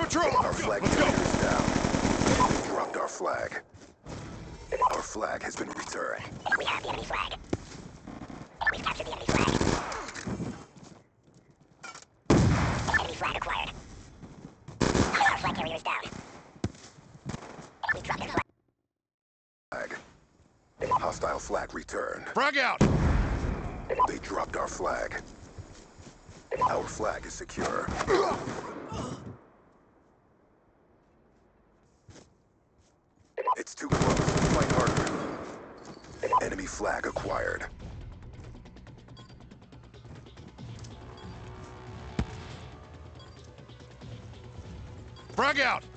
patrol! Our flag carrier is down. We dropped our flag. Our flag has been returned. We have the enemy flag. We've captured the enemy flag. Enemy flag acquired. Our flag carrier is down. We dropped their flag. Hostile flag returned. Frag out! They dropped our flag. Our flag is secure. It's too close. Fight harder. Enemy flag acquired. Frag out!